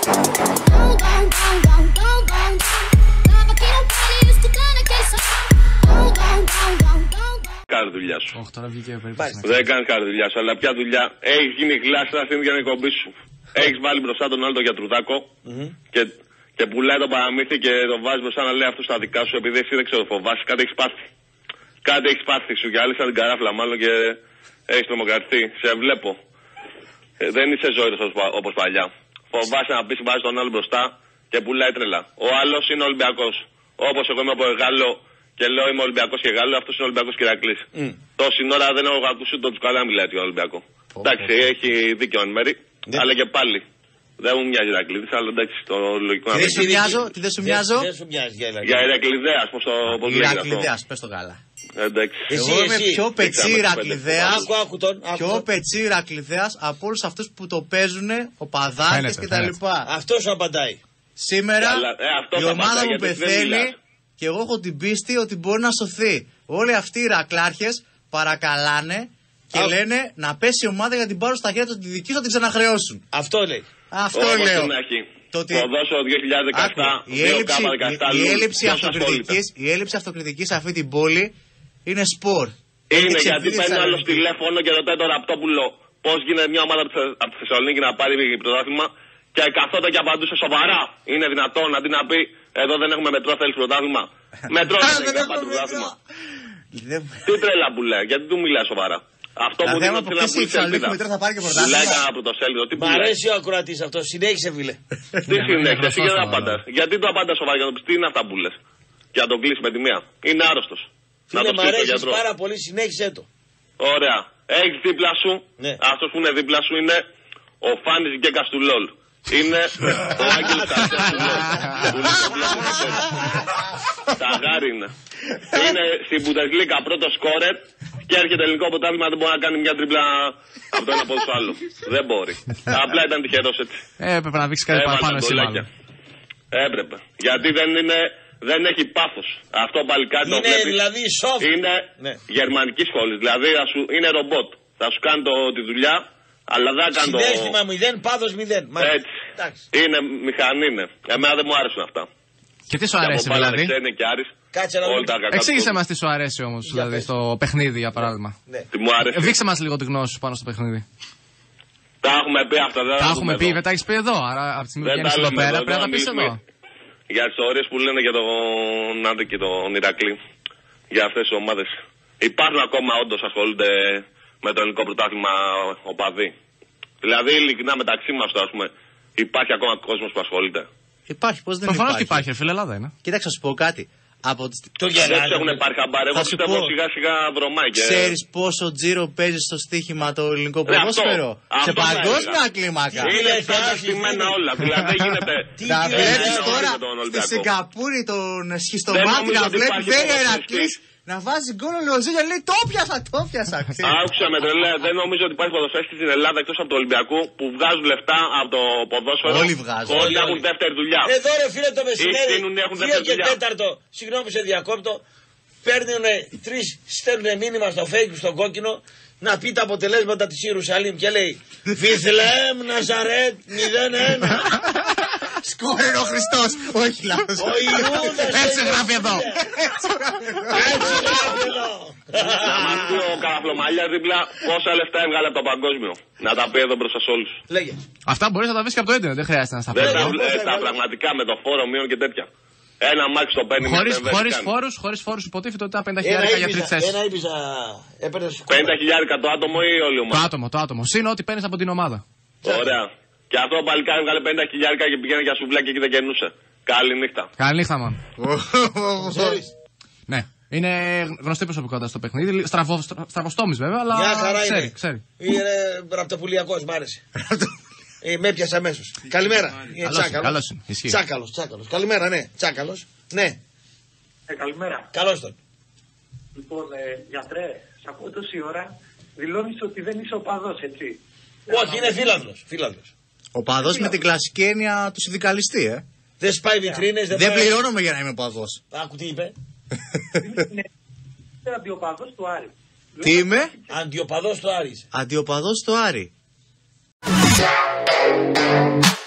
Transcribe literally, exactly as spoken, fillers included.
Κάνει δουλειά σου. Όχι, τώρα βγήκε περίπτωση. Δεν κάνει καλή δουλειά σου, αλλά ποια δουλειά. Έχει γίνει γλάσσα να στείλει για την εκπομπή σου. Έχει βάλει μπροστά τον άλλο τον γιατρουδάκο mm-hmm. και, και πουλάει το παραμύθι και το βάζει μπροστά να λέει αυτό στα δικά σου επειδή εσύ δεν ξέρω φοβάσαι. Κάτι έχει πάθει. Κάτι έχει πάθει σου και άλλη σαν την καράφλα μάλλον και έχει τρομοκρατηθεί. Σε βλέπω. Ε, δεν είσαι ζωή όπως παλιά. Φοβάσαι να πει βάζει τον άλλο μπροστά και πουλάει τρελά. Ο άλλο είναι Ολυμπιακός. Όπως εγώ είμαι από Γάλλο και λέω είμαι Ολυμπιακός και Γάλλο, αυτός είναι Ολυμπιακός και Ηρακλής. Mm. Τόση ώρα δεν έχω ακούσει το Τσουκαλά μιλάει για Ολυμπιακό. Oh, εντάξει, oh. έχει δίκιο εν μέρη, yeah. αλλά και πάλι. Δεν μου μοιάζει Ηρακλήδης, αλλά εντάξει, το λογικό να πει. Τι δεν σου μοιάζω, τι δεν σου μοιάζω. Για Ηρακληδέας, πώς το λέει. Ηρακληδέας, πες το καλά. Εντάξει. Εγώ είμαι πιο πετσί Ηρακληδέας, πιο πετσί Ηρακληδέας από όλους αυτούς που το παίζουν, ο Παδάκης κτλ. Αυτό σου απαντάει. Σήμερα η ομάδα μου πεθαίνει και εγώ έχω την πίστη ότι μπορεί να σωθεί. Όλοι αυτοί οι Ηρακλάρχες παρακαλάνε και Α... λένε να πέσει η ομάδα για την πάρουν στα χέρια του, τη δική σου να την ξαναχρεώσουν. Αυτό λέει. Αυτό Όμως λέω. Το ότι... Ποδόσφαιρο δύο χιλιάδες δεκαεπτά, η έλλειψη, η, η, έλλειψη αυτοκριτικής, η έλλειψη αυτοκριτικής σε αυτή την πόλη είναι σπορ. Είναι γιατί παίρνει άλλο τηλέφωνο και ρωτάει τον Ραπτόπουλο πώς γίνεται μια ομάδα από τη Θεσσαλονίκη να πάρει πρωτάθλημα και καθόταν και απαντούσε σοβαρά. Είναι δυνατόν αντί να πει εδώ δεν έχουμε μετρό, θέλεις πρωτάθλημα. Μετρό δεν έχει να πάρει πρωτάθλημα. Τι τρέλα που λέει, γιατί του μιλάει σοβαρά. Αυτό που δεν είναι να πουλήσει ελπίδα. Μιλάει κανένα πρωτοσέλιδο. Μ' αρέσει ο ακροατής αυτό. Συνέχισε, φίλε. Τι συνέχισε, εσύ γιατί δεν απαντάς. Γιατί το απαντάς σοβαρά για να του πει τι είναι αυτά που λες. Και να τον κλείσει με τη μία. Είναι άρρωστος. Φίλε, μ' αρέσει πάρα πολύ, συνέχισε το. Ωραία. Έχει δίπλα σου. Αυτό που είναι δίπλα σου είναι ο Φάνης Γκέκας του ΛΟΛ. Είναι ο Άγγελος Καρσέας του ΛΟΛ. Τα γάρι είναι. Είναι στην Μπουντεσλίκα πρώτο σκόρερ και έρχεται ελληνικό πρωτάθλημα, δεν μπορεί να κάνει μια τρίπλα από το ένα πόδι στο άλλο. Δεν μπορεί. Απλά ήταν τυχερός έτσι. Ε, έπρεπε να δείξει κάτι παραπάνω εσύ μάλλον. Έπρεπε. Γιατί δεν είναι... Δεν έχει πάθος. Αυτό παλικάρι το βλέπεις. Είναι δηλαδή soft. Είναι ναι. γερμανική σχολή. Δηλαδή σου, είναι ρομπότ. Θα σου κάνει το, τη δουλειά, αλλά δεν θα κάνει το... Συνέστημα μηδέν, πάθος μηδέν. Έτσι. Εντάξει. Είναι μηχανή, είναι. Εμένα δεν μου άρεσαν αυτά. Και τι σου αρέσει δηλαδή. Κάτσε να δούμε. Εξήγησε μας τι σου αρέσει όμως, δηλαδή στο παιχνίδι για παράδειγμα. Ναι. Τι μου άρεσε. Δείξε μας λίγο τη γνώση σου πάνω στο παιχνίδι. Τα έχουμε πει αυτά. Δεν τα έχουμε πει, δεν τα έχεις πει εδώ. Άρα από τη στιγμή που βγαίνεις εδώ πέρα πρέπει να τα πεις εδώ. Για τις ώρες που λένε για τον Νάντε και τον Ηρακλή, για αυτές τις ομάδες. Υπάρχουν ακόμα όντως ασχολούνται με το ελληνικό πρωτάθλημα οπαδοί. Δηλαδή ειλικρινά μεταξύ μας τώρα, ας πούμε, υπάρχει ακόμα κόσμος που ασχολείται. Υπάρχει, πώς δεν υπάρχει. Προφανώς και υπάρχει, φίλε, Ελλάδα είναι. Κοίταξε, να σου πω κάτι. Από τις... Το δεν έχουν πάρει χαμπάρε, εγώ πιστεύω σιγά σιγά δρομάει. Και... Ξέρεις πόσο τζίρο παίζει στο στοίχημα το ελληνικό ποδόσφαιρο? Σε παγκόσμια κλίμακα. Είναι καταστημένα όλα. Δηλαδή γίνεται. Να βλέπεις τώρα στη Σιγκαπούρη τον σχιστομάτι να βλέπει φέρει Ηρακλής να βάζει γκολ ο Λεοζίλια, λέει το πιάσα, το πιάσα. Άκουσα με τρελέ, δεν νομίζω ότι υπάρχει ποδοσφαίριστη στην Ελλάδα εκτός από το Ολυμπιακό που βγάζουν λεφτά από το ποδόσφαιρο. Όλοι βγάζουν. Όλοι έχουν δεύτερη δουλειά. Εδώ ρε φίλε το μεσημέρι, δύο και τέταρτο, συγγνώμη σε διακόπτω, παίρνουν τρεις, στέλνουν μήνυμα στο Facebook, στον κόκκινο, να πει τα αποτελέσματα της Ιερουσαλήμ και λέει Βιθλέμ Ναζαρέτ μηδέν ένα. Σκόρερ ο Χριστός. Όχι λάθος. Ο Ιούδας. Έτσι γράφει εδώ. Έτσι γράφει εδώ. Να μας πει ο Καραφλομαλιάς δίπλα πόσα λεφτά έβγαλε από το παγκόσμιο. Να τα πει εδώ μπροστά σε όλους. Λέγε. Αυτά μπορείς να τα βρεις και από το ίντερνετ. Δεν χρειάζεται να στα πει. Τα πραγματικά με το φόρο μείον και τέτοια. Ένα μάξι το παίρνει. Χωρίς φόρους, χωρίς φόρους υποτίθεται ότι ήταν πενήντα χιλιάρικα για τρεις θέσεις. Ένα ήπιζα έπαιρνες. πενήντα χιλιάρικα το άτομο ή όλη η ομάδα? Το άτομο, το άτομο. Συν ό,τι παίρνεις από την ομάδα. Ωραία. Και αυτό παλικάρι έβγαλε πενήντα χιλιάρικα και πήγαινε για σουβλάκι και δεν κερνούσε. Καληνύχτα. Καληνύχτα, μαν. Ναι. Είναι γνωστή προσωπικότητα στο παιχνίδι. Στραβοστόμης βέβαια, αλλά. Μια χαρά ξέρει, είναι. Ξέρει. Είναι ραπτοπουλιακός, μ' άρεσε. Ε, με έπιασε αμέσως. Καλημέρα. Καλώς. Τσάκαλος, τσάκαλος. Καλημέρα, ναι. Τσάκαλος. Ναι. Ε, καλημέρα. Καλώς τον. Λοιπόν, ε, γιατρέ, σ' ακούω τόση ώρα. Δηλώνεις ότι δεν είσαι οπαδός, έτσι? Όχι, είναι φίλανδρος. Φίλανδρος. Οπαδός με την κλασική έννοια του συνδικαλιστή, ε. Δεν σπάει βιτρίνες, δεν Δεν πληρώνομαι για να είμαι οπαδός. Άκου τι είπε. Είναι αντιοπαδός του Άρη. Τι είμαι? Αντιοπαδός του Άρη. Αντιοπαδός του Άρη.